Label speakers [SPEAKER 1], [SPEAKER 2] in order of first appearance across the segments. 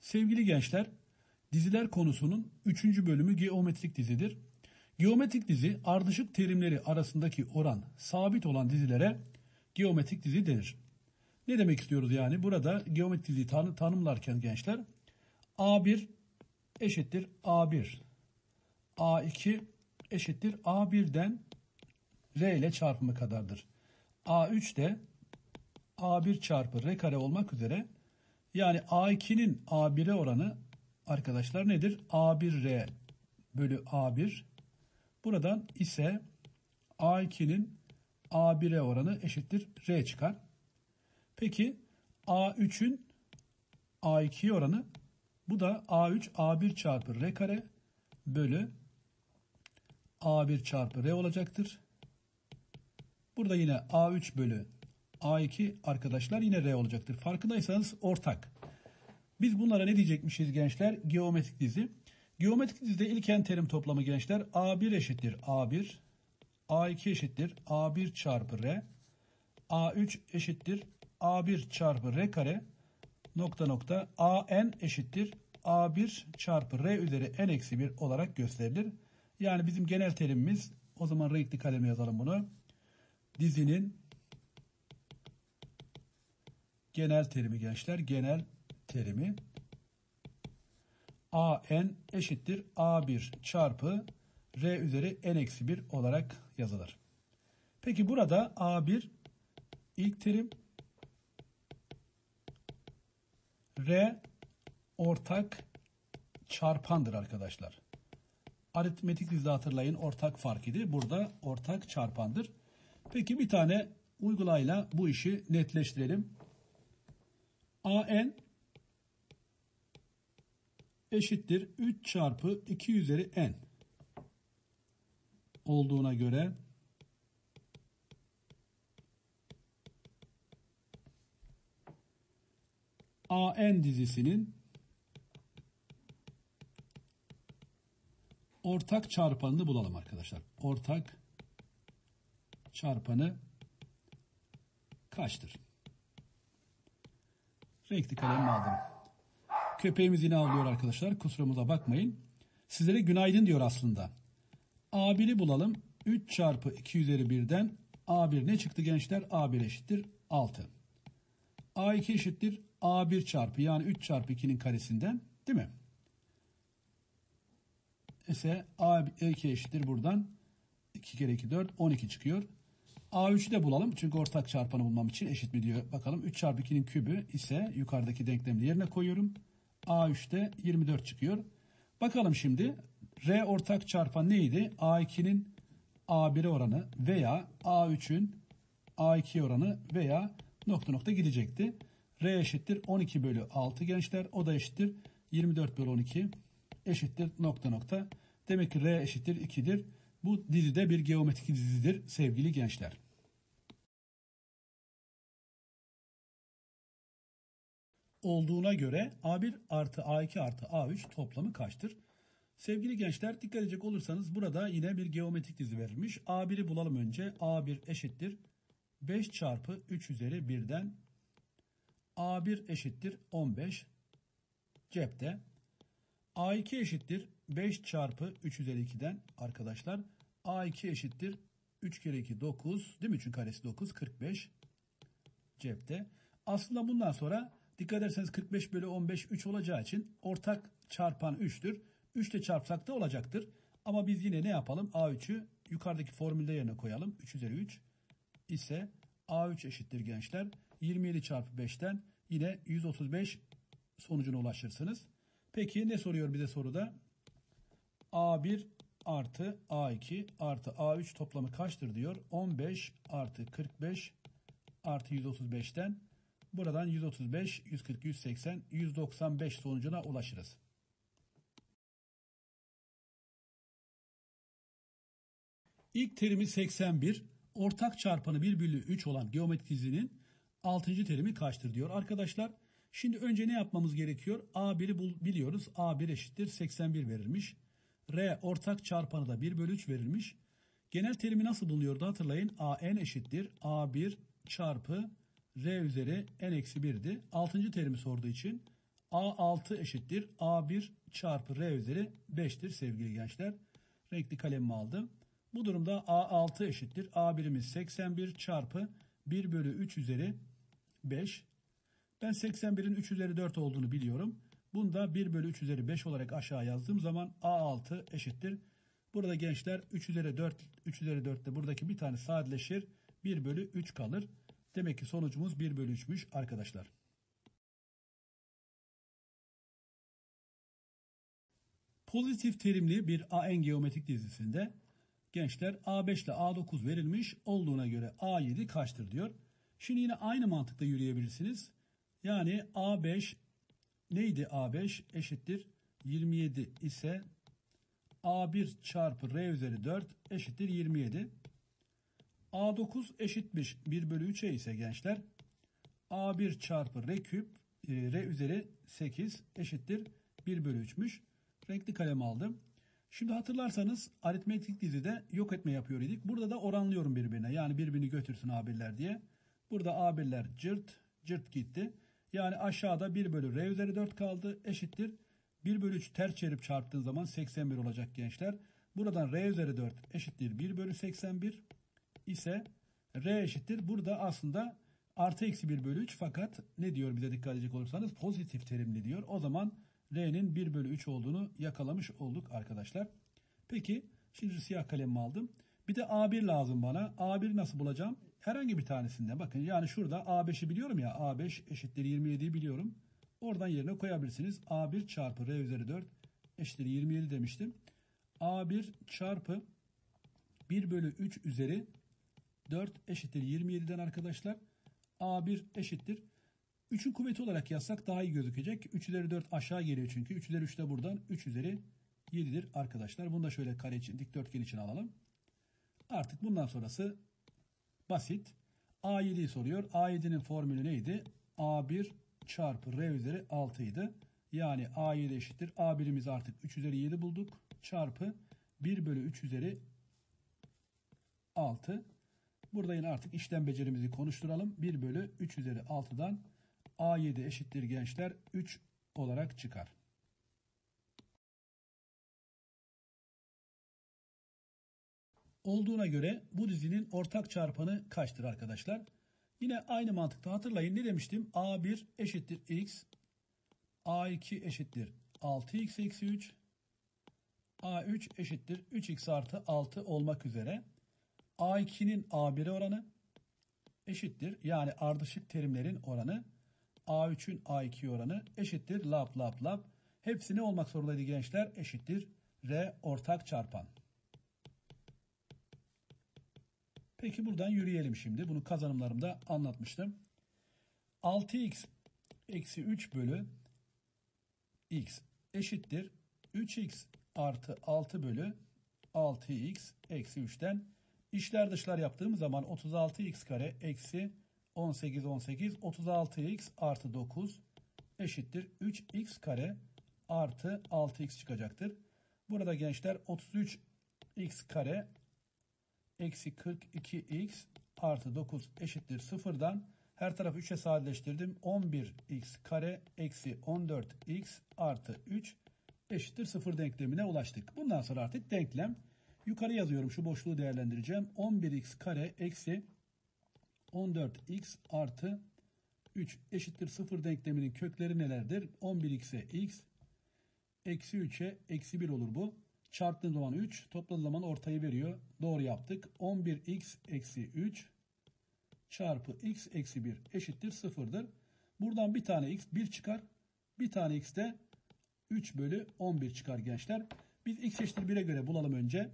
[SPEAKER 1] Sevgili gençler, diziler konusunun 3. bölümü geometrik dizidir. Geometrik dizi ardışık terimleri arasındaki oran sabit olan dizilere geometrik dizi denir. Ne demek istiyoruz yani? Burada geometrik diziyi tanımlarken gençler A1 eşittir A1, A2 eşittir A1'den R ile çarpımı kadardır. A3 de A1 çarpı R kare olmak üzere, yani A2'nin A1'e oranı arkadaşlar nedir? A1R bölü A1. Buradan ise A2'nin A1'e oranı eşittir R çıkar. Peki A3'ün A2'ye oranı, bu da A3 A1 çarpı R kare bölü A1 çarpı R olacaktır. Burada yine A3 bölü A2 arkadaşlar yine R olacaktır. Farkındaysanız ortak. Biz bunlara ne diyecekmişiz gençler? Geometrik dizi. Geometrik dizide ilken terim toplamı gençler A1 eşittir A1, A2 eşittir A1 çarpı R, A3 eşittir A1 çarpı R kare, nokta nokta AN eşittir A1 çarpı R üzeri N eksi 1 olarak gösterilir. Yani bizim genel terimimiz, o zaman renkli kalemle yazalım bunu. Dizinin genel terimi gençler, genel terimi AN eşittir A1 çarpı R üzeri N eksi 1 olarak yazılır. Peki burada A1 ilk terim, R ortak çarpandır arkadaşlar. Aritmetik dizide hatırlayın ortak fark idi. Burada ortak çarpandır. Peki bir tane uygulayla bu işi netleştirelim. AN eşittir 3 çarpı 2 üzeri N olduğuna göre AN dizisinin ortak çarpanını bulalım arkadaşlar. Ortak çarpanı kaçtır? Renkli kalemimi aldım. Köpeğimiz yine avlıyor arkadaşlar. Kusurumuza bakmayın. Sizlere günaydın diyor aslında. A1'i bulalım. 3 çarpı 2 üzeri 1'den A1 ne çıktı gençler? A1 eşittir 6. A2 eşittir A1 çarpı, yani 3 çarpı 2'nin karesinden, değil mi? Ise A2 eşittir buradan 2 kere 2 4, 12 çıkıyor. A3'ü de bulalım. Çünkü ortak çarpanı bulmam için eşit mi diyor. Bakalım 3 çarpı 2'nin kübü ise yukarıdaki denklemini yerine koyuyorum. A3'te 24 çıkıyor. Bakalım şimdi R ortak çarpan neydi? A2'nin A1'e oranı veya A3'ün A2'ye oranı veya nokta nokta gidecekti. R eşittir 12 bölü 6 gençler. O da eşittir 24 bölü 12 eşittir nokta nokta. Demek ki R eşittir 2'dir. Bu dizide bir geometrik dizidir sevgili gençler. Olduğuna göre A1 artı A2 artı A3 toplamı kaçtır? Sevgili gençler, dikkat edecek olursanız burada yine bir geometrik dizi verilmiş. A1'i bulalım önce. A1 eşittir 5 çarpı 3 üzeri 1'den A1 eşittir 15 cepte. A2 eşittir 5 çarpı 3 üzeri 2'den arkadaşlar A2 eşittir 3 kere 2 9, değil mi? 3'ün karesi 9, 45 cepte. Aslında bundan sonra dikkat ederseniz 45 bölü 15 3 olacağı için ortak çarpan 3'tür. 3 ile çarpsak da olacaktır. Ama biz yine ne yapalım? A3'ü yukarıdaki formülde yerine koyalım. 3 üzeri 3 ise A3 eşittir gençler 27 çarpı 5'ten yine 135 sonucuna ulaşırsınız. Peki ne soruyor bize soruda? A1 artı A2 artı A3 toplamı kaçtır diyor. 15 artı 45 artı 135'ten buradan 135, 140, 180, 195 sonucuna ulaşırız. İlk terimi 81, ortak çarpanı 1 bölü 3 olan geometrik dizinin 6. terimi kaçtır diyor. Arkadaşlar şimdi önce ne yapmamız gerekiyor? A1'i biliyoruz. A1 eşittir 81 verilmiş. R ortak çarpanı da 1 bölü 3 verilmiş. Genel terimi nasıl bulunuyordu hatırlayın. AN eşittir A1 çarpı R üzeri N eksi 1'di. 6. terimi sorduğu için A6 eşittir A1 çarpı R üzeri 5'tir sevgili gençler. Renkli kalemimi aldım. Bu durumda A6 eşittir A1'imiz 81 çarpı 1 bölü 3 üzeri 5. Ben 81'in 3 üzeri 4 olduğunu biliyorum. Bunu da 1 bölü 3 üzeri 5 olarak aşağı yazdığım zaman A6 eşittir. Burada gençler 3 üzeri 4, 3 üzeri 4 de buradaki bir tane sadeleşir. 1 bölü 3 kalır. Demek ki sonucumuz 1 bölü 3'müş arkadaşlar. Pozitif terimli bir AN geometrik dizisinde gençler A5 ile A9 verilmiş olduğuna göre A7 kaçtır diyor. Şimdi yine aynı mantıkla yürüyebilirsiniz. Yani A5 neydi? A5 eşittir 27 ise A1 çarpı R üzeri 4 eşittir 27. A9 eşitmiş 1 bölü 3'e ise gençler A1 çarpı R küp R üzeri 8 eşittir 1 bölü 3'müş. Renkli kalem aldım. Şimdi hatırlarsanız aritmetik dizide yok etme yapıyor idik. Burada da oranlıyorum birbirine. Yani birbirini götürsün A1'ler diye. Burada A1'ler cırt cırt gitti. Yani aşağıda 1 bölü R üzeri 4 kaldı. Eşittir. 1 bölü 3 ters çevirip çarptığın zaman 81 olacak gençler. Buradan R üzeri 4 eşittir 1 bölü 81 ise R eşittir. Burada aslında artı eksi 1 bölü 3 fakat ne diyor bize dikkat edecek olursanız pozitif terimli diyor. O zaman R'nin 1 bölü 3 olduğunu yakalamış olduk arkadaşlar. Peki şimdi siyah kalemimi aldım. Bir de A1 lazım bana. A1 nasıl bulacağım? Herhangi bir tanesinde bakın yani şurada A5'i biliyorum ya. A5 eşittir 27'yi biliyorum. Oradan yerine koyabilirsiniz. A1 çarpı R üzeri 4 eşittir 27 demiştim. A1 çarpı 1 bölü 3 üzeri 4 eşittir 27'den arkadaşlar. A1 eşittir. 3'ün kuvveti olarak yazsak daha iyi gözükecek. 3 üzeri 4 aşağı geliyor çünkü. 3 üzeri 3 de buradan 3 üzeri 7'dir arkadaşlar. Bunu da şöyle kare için, dikdörtgen için alalım. Artık bundan sonrası basit. A7'yi soruyor. A7'nin formülü neydi? A1 çarpı R üzeri 6 idi. Yani A7 eşittir. A1'imizi artık 3 üzeri 7 bulduk. Çarpı 1 bölü 3 üzeri 6. Burada yine artık işlem becerimizi konuşturalım. 1 bölü 3 üzeri 6'dan A7 eşittir gençler 3 olarak çıkar. Olduğuna göre bu dizinin ortak çarpanı kaçtır arkadaşlar? Yine aynı mantıkta hatırlayın ne demiştim? A1 eşittir x, A2 eşittir 6x eksi 3, A3 eşittir 3x artı 6 olmak üzere A2'nin A1'e oranı eşittir. Yani ardışık terimlerin oranı A3'ün A2 oranı eşittir. Lap lap lap. Hepsi ne olmak zorundaydı gençler? Eşittir. R ortak çarpan. Peki buradan yürüyelim şimdi. Bunu kazanımlarımda anlatmıştım. 6x eksi 3 bölü x eşittir. 3x artı 6 bölü 6x eksi 3'ten İşler dışlar yaptığımız zaman 36x kare eksi 18 36x artı 9 eşittir 3x kare artı 6x çıkacaktır. Burada gençler 33x kare eksi 42x artı 9 eşittir 0'dan her tarafı 3'e sadeleştirdim. 11x kare eksi 14x artı 3 eşittir 0 denklemine ulaştık. Bundan sonra artık denklem yukarı yazıyorum. Şu boşluğu değerlendireceğim. 11x kare eksi 14x artı 3 eşittir 0 denkleminin kökleri nelerdir? 11x'e x, eksi 3'e eksi 1 olur bu. Çarptığım zaman 3, topladığım zaman ortayı veriyor. Doğru yaptık. 11x eksi 3 çarpı x eksi 1 eşittir 0'dır. Buradan bir tane x 1 çıkar. Bir tane x de 3 bölü 11 çıkar gençler. Biz x eşittir 1'e göre bulalım önce.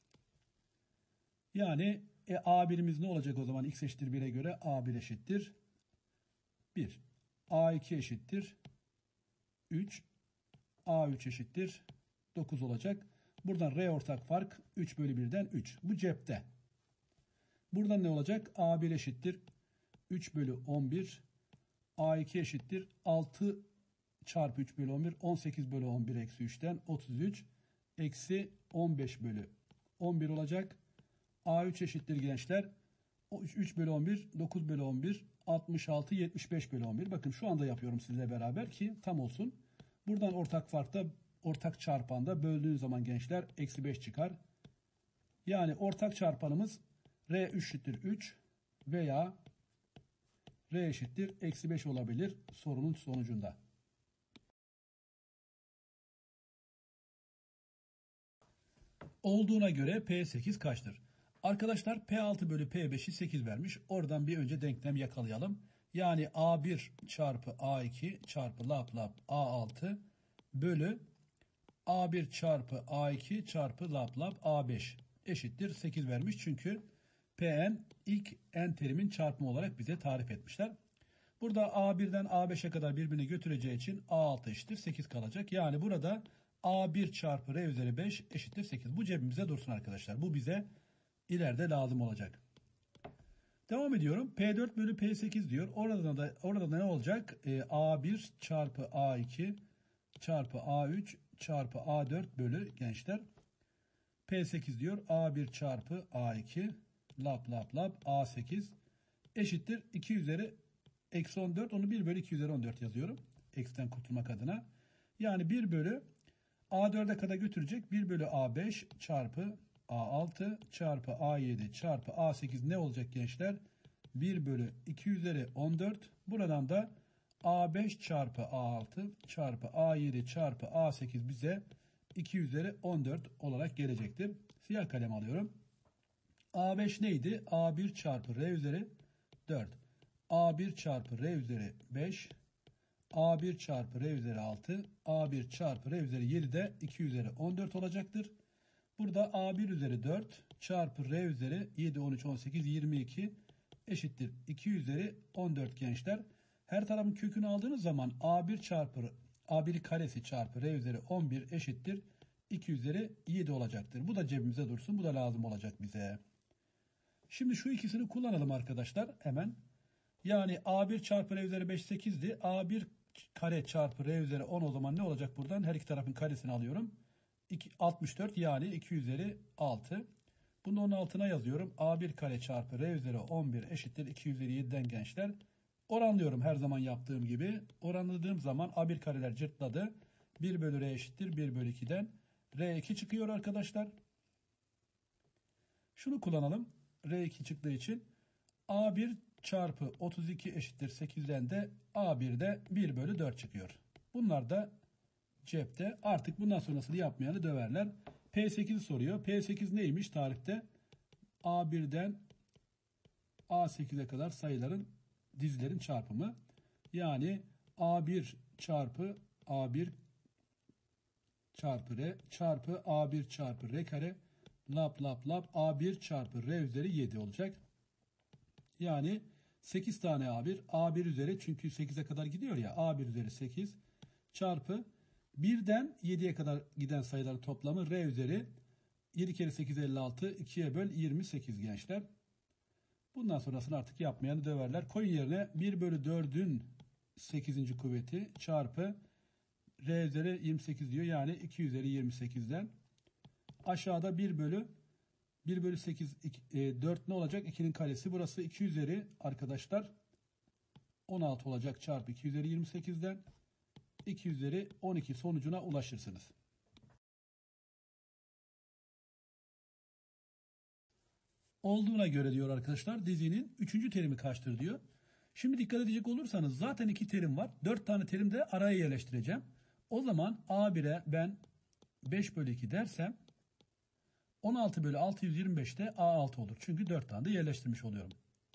[SPEAKER 1] Yani A1'imiz ne olacak o zaman x eşittir 1'e göre? A1 eşittir 1. A2 eşittir 3. A3 eşittir 9 olacak. Buradan R ortak fark 3 bölü 1'den 3. Bu cepte. Buradan ne olacak? A1 eşittir 3 bölü 11. A2 eşittir 6 çarpı 3 bölü 11. 18 bölü 11 eksi 3'ten 33. Eksi 15 bölü 11 olacak. A3 eşittir gençler 3 bölü 11, 9 bölü 11, 66, 75 bölü 11. Bakın şu anda yapıyorum sizinle beraber ki tam olsun. Buradan ortak farkta, ortak çarpanda böldüğün zaman gençler eksi 5 çıkar. Yani ortak çarpanımız R eşittir 3 veya R eşittir eksi 5 olabilir sorunun sonucunda. Olduğuna göre P8 kaçtır? Arkadaşlar P6 bölü P5'i 8 vermiş. Oradan bir önce denklem yakalayalım. Yani A1 çarpı A2 çarpı lap lap A6 bölü A1 çarpı A2 çarpı lap lap A5 eşittir 8 vermiş. Çünkü Pn ilk n terimin çarpımı olarak bize tarif etmişler. Burada A1'den A5'e kadar birbirini götüreceği için A6 eşittir 8 kalacak. Yani burada A1 çarpı R üzeri 5 eşittir 8. Bu cebimize dursun arkadaşlar. Bu bize ileride lazım olacak. Devam ediyorum. P4 bölü P8 diyor. Orada da ne olacak? A1 çarpı A2 çarpı A3 çarpı A4 bölü gençler. P8 diyor. A1 çarpı A2 lap lap lap A8 eşittir 2 üzeri eksi 14. Onu 1 bölü 2 üzeri 14 yazıyorum. X'ten kurtulmak adına. Yani 1 bölü A4'e kadar götürecek. 1 bölü A5 çarpı A6 çarpı A7 çarpı A8 ne olacak gençler? 1 bölü 2 üzeri 14. Buradan da A5 çarpı A6 çarpı A7 çarpı A8 bize 2 üzeri 14 olarak gelecektir. Siyah kalem alıyorum. A5 neydi? A1 çarpı R üzeri 4. A1 çarpı R üzeri 5. A1 çarpı R üzeri 6. A1 çarpı R üzeri 7 de 2 üzeri 14 olacaktır. Burada A1 üzeri 4 çarpı R üzeri 7, 13, 18, 22 eşittir 2 üzeri 14 gençler. Her tarafın kökünü aldığınız zaman A1 çarpı A1 karesi çarpı R üzeri 11 eşittir 2 üzeri 7 olacaktır. Bu da cebimize dursun. Bu da lazım olacak bize. Şimdi şu ikisini kullanalım arkadaşlar hemen. Yani A1 çarpı R üzeri 5 8'di. A1 kare çarpı R üzeri 10 o zaman ne olacak buradan? Her iki tarafın karesini alıyorum. 64 yani 2 üzeri 6. Bunu onun altına yazıyorum. A1 kare çarpı R üzeri 11 eşittir 2 üzeri 7'den gençler. Oranlıyorum her zaman yaptığım gibi. Oranladığım zaman A1 kareler cırtladı. 1 bölü R eşittir 1 bölü 2'den. R2 çıkıyor arkadaşlar. Şunu kullanalım. R2 çıktığı için A1 çarpı 32 eşittir 8'den de A1'de 1 bölü 4 çıkıyor. Bunlar da cepte. Artık bundan sonrasını yapmayanı döverler. P8'i soruyor. P8 neymiş tarifte? A1'den A8'e kadar sayıların dizilerin çarpımı. Yani A1 çarpı A1 çarpı R çarpı A1 çarpı R kare lap lap lap A1 çarpı R üzeri 7 olacak. Yani 8 tane A1. A1 üzeri çünkü 8'e kadar gidiyor ya. A1 üzeri 8 çarpı 1'den 7'ye kadar giden sayıların toplamı R üzeri 7 kere 8 56 2'ye böl 28 gençler. Bundan sonrasını artık yapmayanı döverler. Koyun yerine 1 bölü 4'ün 8. kuvveti çarpı R üzeri 28 diyor. Yani 2 üzeri 28'den. Aşağıda 1 bölü 8 4 ne olacak? 2'nin karesi. Burası 2 üzeri arkadaşlar 16 olacak çarpı 2 üzeri 28'den. 2 üzeri 12 sonucuna ulaşırsınız. Olduğuna göre diyor arkadaşlar dizinin 3. terimi kaçtır diyor. Şimdi dikkat edecek olursanız zaten 2 terim var. 4 tane terim de araya yerleştireceğim. O zaman A1'e ben 5 bölü 2 dersem 16 bölü 625 de A6 olur. Çünkü 4 tane de yerleştirmiş oluyorum.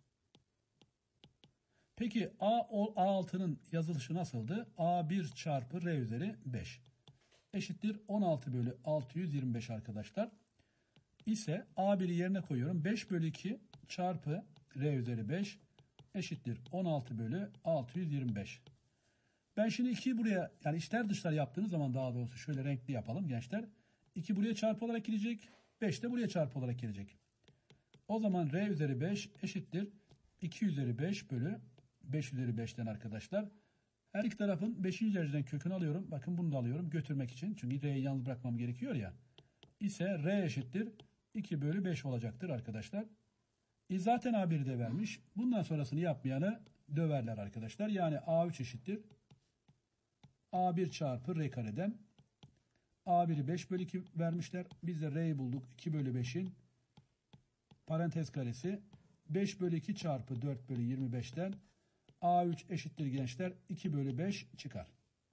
[SPEAKER 1] Peki A6'nın yazılışı nasıldı? A1 çarpı R üzeri 5 eşittir 16 bölü 625 arkadaşlar. İse A1'i yerine koyuyorum. 5 bölü 2 çarpı R üzeri 5 eşittir 16 bölü 625. Ben şimdi 2'yi buraya yani içler dışlar yaptığınız zaman daha doğrusu şöyle renkli yapalım gençler. 2 buraya çarpı olarak gelecek. 5 de buraya çarpı olarak gelecek. O zaman R üzeri 5 eşittir 2 üzeri 5 bölü 5 üzeri 5'ten arkadaşlar. Her iki tarafın 5. dereceden kökünü alıyorum. Bakın bunu da alıyorum götürmek için. Çünkü R'yi yalnız bırakmam gerekiyor ya. İse R eşittir 2 bölü 5 olacaktır arkadaşlar. Zaten A1'i de vermiş. Bundan sonrasını yapmayanı döverler arkadaşlar. Yani A3 eşittir A1 çarpı R kareden. A1'i 5 bölü 2 vermişler. Biz de R'yi bulduk. 2 bölü 5'in parantez karesi 5 bölü 2 çarpı 4 bölü 25'ten A3 eşittir gençler 2 bölü 5 çıkar.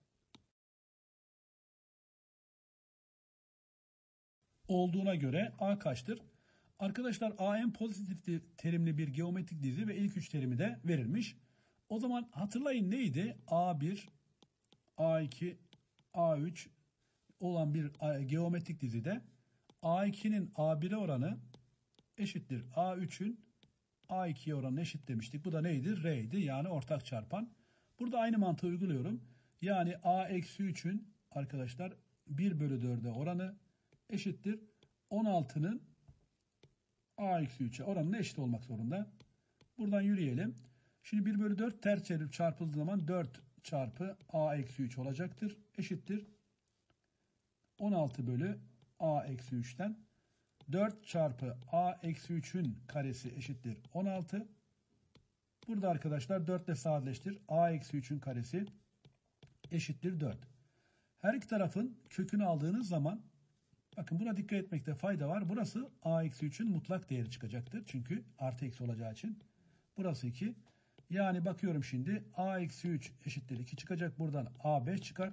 [SPEAKER 1] Olduğuna göre A kaçtır? Arkadaşlar A en pozitif terimli bir geometrik dizi ve ilk üç terimi de verilmiş. O zaman hatırlayın neydi? A1, A2, A3 olan bir geometrik dizide A2'nin A1'e oranı eşittir A3'ün A2'ye oranı eşit demiştik. Bu da neydi? R'ydi, yani ortak çarpan. Burada aynı mantığı uyguluyorum. Yani A-3'ün arkadaşlar 1 bölü 4'e oranı eşittir 16'nın A-3'e oranına eşit olmak zorunda. Buradan yürüyelim. Şimdi 1 bölü 4 ters çevirip çarpıldığı zaman 4 çarpı A-3 olacaktır. Eşittir 16 bölü A-3'ten 4 çarpı A-3'ün karesi eşittir 16. Burada arkadaşlar 4 ile sadeleştir. A-3'ün karesi eşittir 4. Her iki tarafın kökünü aldığınız zaman bakın buna dikkat etmekte fayda var. Burası A-3'ün mutlak değeri çıkacaktır. Çünkü artı eksi olacağı için. Burası 2. Yani bakıyorum şimdi A-3 eşittir 2 çıkacak. Buradan A5 çıkar.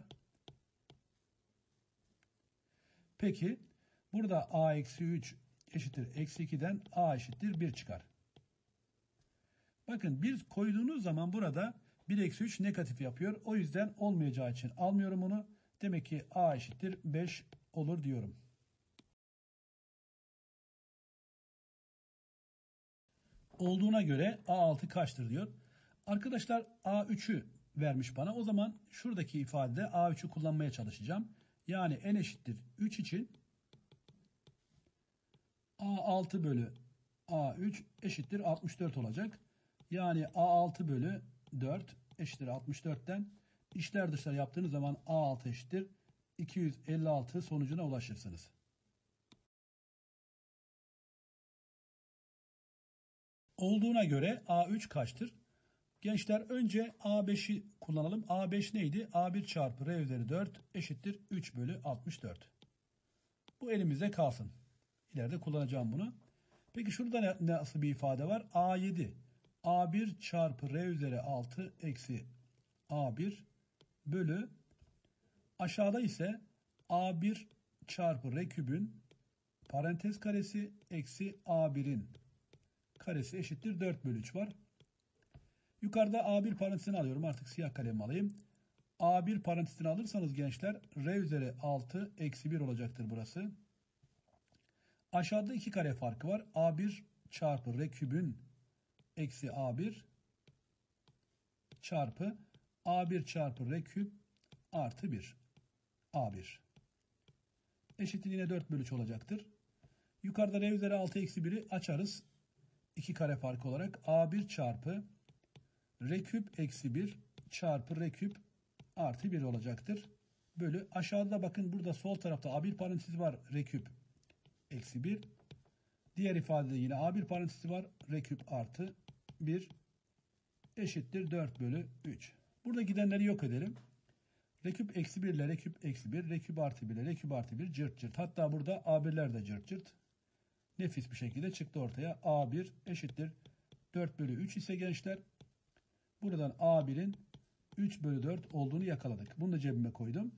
[SPEAKER 1] Peki burada A-3 eşittir eksi 2'den A eşittir 1 çıkar. Bakın 1 koyduğunuz zaman burada 1 eksi 3 negatif yapıyor. O yüzden olmayacağı için almıyorum onu. Demek ki A eşittir 5 olur diyorum. Olduğuna göre A6 kaçtır diyor. Arkadaşlar A3'ü vermiş bana. O zaman şuradaki ifadede A3'ü kullanmaya çalışacağım. Yani n eşittir 3 için A6 bölü A3 eşittir 64 olacak. Yani A6 bölü 4 eşittir 64'ten içler dışlar yaptığınız zaman A6 eşittir 256 sonucuna ulaşırsınız. Olduğuna göre A3 kaçtır? Gençler önce A5'i kullanalım. A5 neydi? A1 çarpı R üzeri 4 eşittir 3 bölü 64. Bu elimizde kalsın. İleride kullanacağım bunu. Peki şurada nasıl bir ifade var? A7. A1 çarpı R üzeri 6 eksi A1 bölü aşağıda ise A1 çarpı R kübün parantez karesi eksi A1'in karesi eşittir 4 bölü 3 var. Yukarıda A1 parantezini alıyorum. Artık siyah kalem alayım. A1 parantezini alırsanız gençler R üzeri 6 eksi 1 olacaktır burası. Aşağıda 2 kare farkı var. A1 çarpı R kübün eksi A1 çarpı A1 çarpı R küp artı 1. A1 eşittir yine 4 bölü 3 olacaktır. Yukarıda R üzeri 6 eksi 1'i açarız. 2 kare farkı olarak A1 çarpı R küp eksi 1 çarpı R küp artı 1 olacaktır. Bölü aşağıda bakın burada sol tarafta A1 parantezi var. R küp eksi 1. Diğer ifadede yine A1 parantezi var. R küp artı 1 eşittir 4 bölü 3. Burada gidenleri yok edelim. R küp eksi 1 ile R küp eksi 1. R küp artı 1 ile R küp artı 1 cırt cırt. Hatta burada A1'ler de cırt cırt. Nefis bir şekilde çıktı ortaya. A1 eşittir 4 bölü 3 ise gençler buradan A1'in 3 bölü 4 olduğunu yakaladık. Bunu da cebime koydum.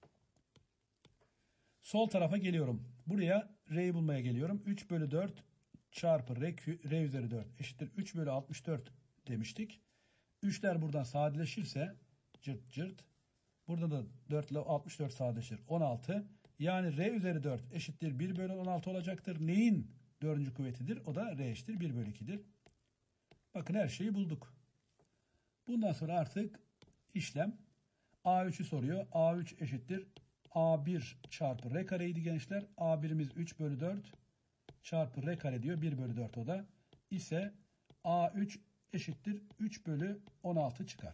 [SPEAKER 1] Sol tarafa geliyorum. Buraya R'yi bulmaya geliyorum. 3 bölü 4 çarpı R üzeri 4 eşittir 3 bölü 64 demiştik. 3'ler buradan sadeleşirse cırt cırt. Burada da 4 ile 64 sadeleşir. 16. Yani R üzeri 4 eşittir 1 bölü 16 olacaktır. Neyin 4. kuvvetidir? O da R eşittir 1 bölü 2'dir. Bakın her şeyi bulduk. Bundan sonra artık işlem A3'ü soruyor. A3 eşittir A1 çarpı R kareydi gençler. A1'imiz 3 bölü 4 çarpı R kare diyor. 1 bölü 4 o da. İse A3 eşittir 3 bölü 16 çıkar.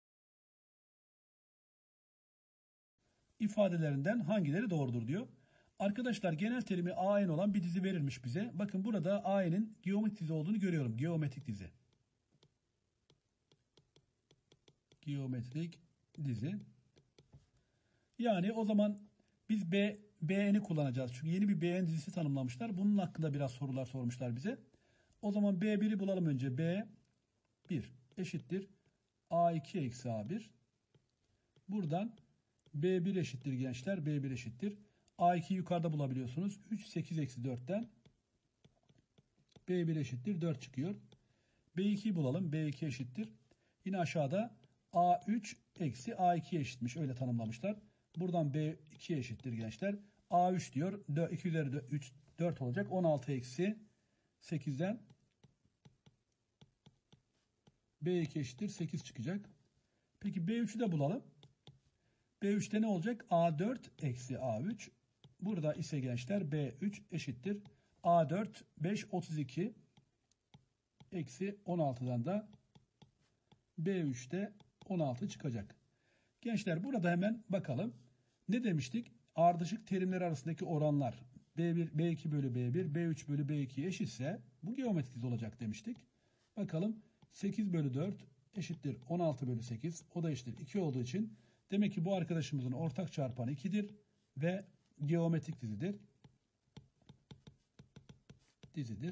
[SPEAKER 1] İfadelerinden hangileri doğrudur diyor. Arkadaşlar genel terimi AN olan bir dizi verilmiş bize. Bakın burada AN'in geometrik dizi olduğunu görüyorum. Geometrik dizi. Geometrik dizi. Yani o zaman biz BN'i kullanacağız. Çünkü yeni bir BN dizisi tanımlamışlar. Bunun hakkında biraz sorular sormuşlar bize. O zaman B1'i bulalım önce. B1 eşittir A2 eksi A1. Buradan B1 eşittir gençler. B1 eşittir. A2'yi yukarıda bulabiliyorsunuz. 3, 8 eksi 4'ten B1 eşittir 4 çıkıyor. B2'yi bulalım. B2 eşittir. Yine aşağıda A3 eksi A2 eşitmiş. Öyle tanımlamışlar. Buradan B2 eşittir gençler. A3 diyor. 2 üzeri 3 4 olacak. 16 eksi 8'den B2 eşittir 8 çıkacak. Peki B3'ü de bulalım. B3'te ne olacak? A4 eksi A3. Burada ise gençler B3 eşittir. A4 5 32 eksi 16'dan da B3'te 16 çıkacak. Gençler burada hemen bakalım. Ne demiştik? Ardışık terimler arasındaki oranlar B1, B2 bölü B1, B3 bölü B2 eşitse bu geometrik dizi olacak demiştik. Bakalım 8 bölü 4 eşittir 16 bölü 8. O da eşittir 2 olduğu için demek ki bu arkadaşımızın ortak çarpanı 2'dir ve geometrik dizidir.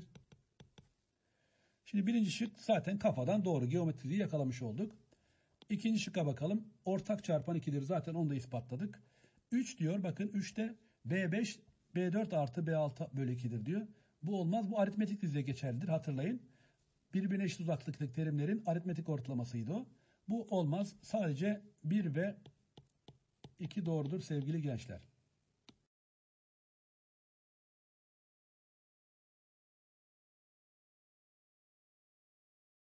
[SPEAKER 1] Şimdi birinci şık zaten kafadan doğru, geometriyi yakalamış olduk. İkinci şıkka bakalım. Ortak çarpan 2'dir. Zaten onu da ispatladık. 3 diyor. Bakın 3'te B5 B4 artı B6 bölü 2'dir diyor. Bu olmaz. Bu aritmetik dizide geçerlidir. Hatırlayın. Birbirine eşit uzaklıktaki terimlerin aritmetik ortalamasıydı o. Bu olmaz. Sadece 1 ve 2 doğrudur sevgili gençler.